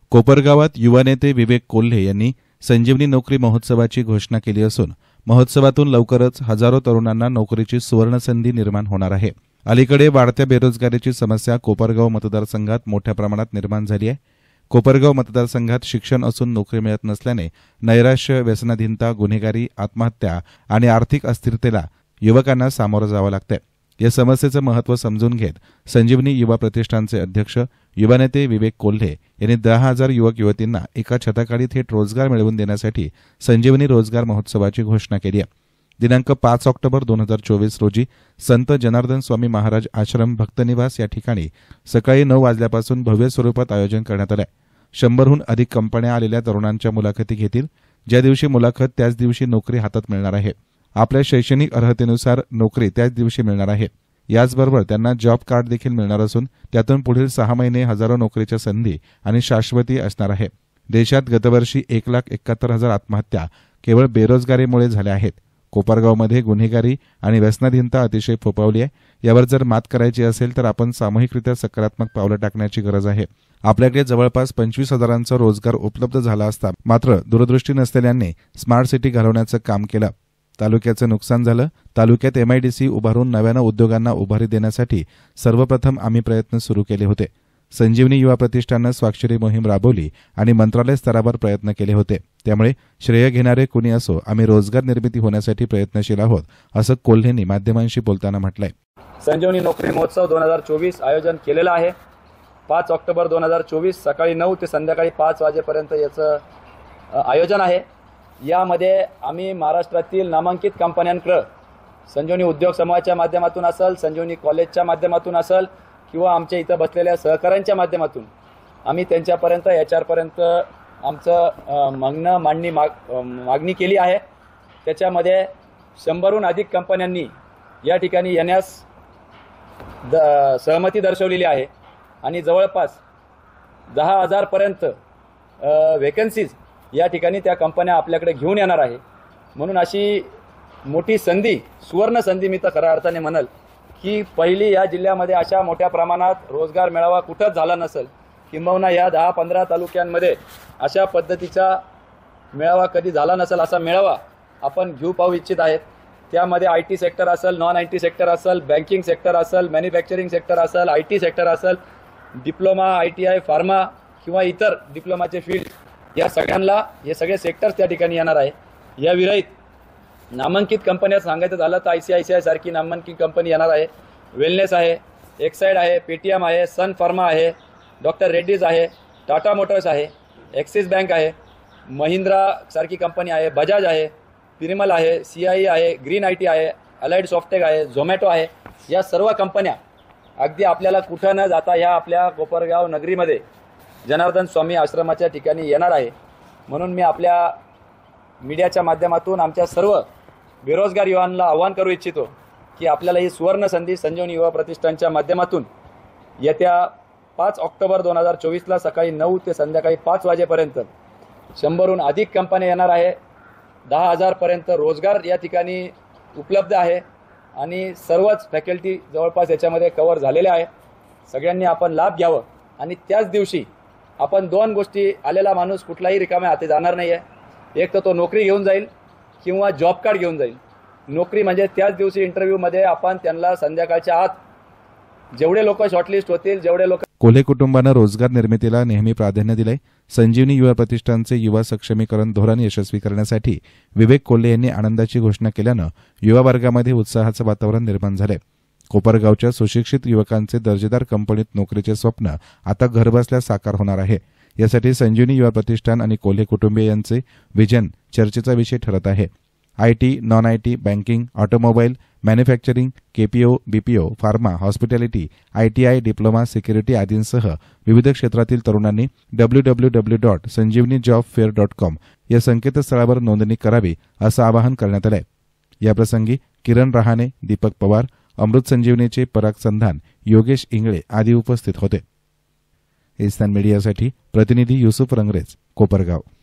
कोपरगावात युवा नेते विवेक कोल्हे यांनी संजीवनी नोकरी महोत्सवाची घोषणा केली असून महोत्सवातून लवकरच हजारो तरुणांना नोकरीची सुवर्णसंधी निर्माण होणार आहे। अलीकडे वाढत्या बेरोजगारीची समस्या कोपरगाव मतदारसंघात मोठ्या प्रमाणात निर्माण झाली आहे। कोपरगाव मतदारसंघात शिक्षण असून नोकरी मिळत नसल्याने नैराश्य, व्यसनाधीनता, गुन्हेगारी, आत्महत्या आणि आर्थिक अस्थिरतेला युवकांना सामोरं जावं लागतंय। या समस्येचं महत्त्व समजून घेत संजीवनी युवा प्रतिष्ठानचे अध्यक्ष युवा नेते विवेक कोल्हे यांनी 10,000 युवक युवतींना एका छताखाली थेट रोजगार मिळवून देण्यासाठी संजीवनी रोजगार महोत्सवाची घोषणा केली आहे। दिनांक 5 ऑक्टोबर 2024 रोजी संत जनार्दन स्वामी महाराज आश्रम भक्तनिवास या ठिकाणी सकाळी 9 वाजल्यापासून भव्य स्वरूपात आयोजन करण्यात आलं आहे। 100हून अधिक कंपन्या आलेल्या तरुणांच्या मुलाखती घेतील। ज्या दिवशी मुलाखत त्याच दिवशी नोकरी हातात मिळणार आहे। आपल्या शैक्षणिक अर्हतेनुसार नोकरी त्याच दिवशी मिळणार आहे। याचबरोबर त्यांना जॉब कार्ड देखील मिळणार असून त्यातून पुढील 6 महिने हजारो नोकरीच्या संधी आणि शाश्वती असणार आहे। देशात गतवर्षी 1,71,000 आत्महत्या केवळ बेरोजगारीमुळे झाल्या आहेत। कोपरगावमध्ये गुन्हेगारी आणि व्यसनाधीनता अतिशय फोफावली आहे। यावर जर मात करायची असेल तर आपण सामूहिकरित्या सकारात्मक पावलं टाकण्याची गरज आहे। आपल्याकडे जवळपास 25,000चा रोजगार उपलब्ध झाला असता मात्र दूरदृष्टी नसलेल्यांनी स्मार्ट सिटी घालवण्याचं काम केलं। तालुक्याचं नुकसान झालं। तालुक्यात MIDC उभारून नव्यानं उद्योगांना उभारी देण्यासाठी सर्वप्रथम आम्ही प्रयत्न सुरू केले होते। संजीवनी युवा प्रतिष्ठाननं स्वाक्षरी मोहीम राबवली आणि मंत्रालय स्तरावर प्रयत्न केले होते। त्यामुळे श्रेय घेणारे कुणी असो, आम्ही रोजगार निर्मिती होण्यासाठी प्रयत्नशील आहोत, असं कोल्हेंनी माध्यमांशी बोलताना म्हटलंय। संजीवनी नोकरी महोत्सव 2024 आयोजन केलेलं आहे। 5 ऑक्टोबर 2024 सकाळी 9 ते संध्याकाळी 5 वाजेपर्यंत याचं आयोजन आहे। यामध्ये आम्ही महाराष्ट्रातील नामांकित कंपन्यांकडे संजीवनी उद्योग समूहाच्या माध्यमातून असेल, संजीवनी कॉलेजच्या माध्यमातून असेल किंवा आमच्या इथं बसलेल्या सहकाऱ्यांच्या माध्यमातून आम्ही त्यांच्यापर्यंत याच्यापर्यंत आमचं मागणी केली आहे। त्याच्यामध्ये 100हून अधिक कंपन्यांनी या ठिकाणी येण्यास सहमती दर्शवलेली आहे आणि जवळपास 10,000 पर्यंत व्हेकन्सीज या ठिकाणी त्या कंपन्या आपल्याकडे घेऊन येणार आहे। म्हणून अशी मोठी संधी, सुवर्ण संधी मी तर खऱ्या अर्थाने म्हणल की पहिली या जिल्ह्यामध्ये अशा मोठ्या प्रमाणात रोजगार मेळावा कुठंच झाला नसेल। किंबहुना या 10-15 तालुक्यांमध्ये अशा पद्धतीचा मेळावा कधी झाला नसेल, असा मेळावा आपण घेऊ पाहू इच्छित आहेत। त्यामध्ये IT सेक्टर असेल, नॉन IT सेक्टर असेल, बँकिंग सेक्टर असेल, मॅन्युफॅक्चरिंग सेक्टर असेल, IT सेक्टर असेल, डिप्लोमा, ITI, फार्मा किंवा इतर डिप्लोमाचे फील्ड, या सगळ्यांना हे सगळे सेक्टर्स त्या ठिकाणी येणार आहे। या विरहित नामांकित कंपन्या सांगायचं झालं तर ICICI सारखी नामांकित कंपनी येणार आहे, वेलनेस आहे, एक्साइड आहे, पेटीएम आहे, सन फार्मा आहे, डॉक्टर रेड्डीज आहे, टाटा मोटर्स आहे, ॲक्सिस बँक आहे, महिंद्रा सारखी कंपनी आहे, बजाज आहे, पिरिमल आहे, CIE आहे, ग्रीन IT आहे, अलाइड सॉफ्टेक आहे, झोमॅटो आहे। या सर्व कंपन्या अगदी आपल्याला कुठं न जाता या आपल्या कोपरगाव नगरीमध्ये जनार्दन स्वामी आश्रमाच्या ठिकाणी येणार आहे। म्हणून मी आपल्या मीडियाच्या माध्यमातून आमच्या सर्व बेरोजगार युवांना आवाहन करू इच्छितो की आपल्याला ही सुवर्ण संधी संजीवनी युवा प्रतिष्ठानच्या माध्यमातून येत्या 5 ऑक्टोबर 2024 सकाळी 9 ते संध्याकाळी 5 वाजेपर्यंत 100हून अधिक कंपन्या येणार आहे। 10,000 पर्यंत रोजगार या ठिकाणी उपलब्ध आहे आणि सर्वच फॅकल्टी जवळपास याच्यामध्ये कव्हर झालेल्या आहे। सगळ्यांनी आपण लाभ घ्यावं आणि त्याच दिवशी आपण 2 गोष्टी, आलेला माणूस कुठलाही रिकाम्या हाती जाणार नाही आहे। एक तर तो नोकरी घेऊन जाईल किंवा जॉब कार्ड घेऊन जाईल। नोकरी म्हणजे त्याच दिवशी इंटरव्ह्यूमध्ये आपण त्यांना संध्याकाळच्या आत जेवढे लोक शॉर्टलिस्ट होतील, जेवढे लोक। कोल्हे कुटुंबानं रोजगार निर्मितीला नेहमी प्राधान्य दिलंय। संजीवनी युवा प्रतिष्ठानचे युवा सक्षमीकरण धोरण यशस्वी करण्यासाठी विवेक कोल्हे यांनी आनंदाची घोषणा केल्यानं युवा वर्गामध्ये उत्साहाचं वातावरण निर्माण झालंय। कोपरगावच्या सुशिक्षित युवकांचे दर्जेदार कंपनीत नोकरीचे स्वप्न आता घरबसल्या साकार होणार आहे। यासाठी संजीवनी युवा प्रतिष्ठान आणि कोल्हे कुटुंबीय यांचे विजन चर्चेचा विषय ठरत आहे। IT, non IT, banking, automobile, manufacturing, KPO, BPO, pharma, hospitality, ITI, diploma, security आदींसह विविध क्षेत्रातील तरुणांनी www.sanjeevnijobfair.com या संकेतस्थळावर नोंदणी करावी असं आवाहन करण्यात आलंय। याप्रसंगी किरण रहाणे, दीपक पवार, अमृत संजीवनीचे पराग संधान, योगेश इंगळे आदी उपस्थित होते। इस्तान मीडियासाठी प्रतिनिधी युसुफ रंगरेज, कोपरगाव।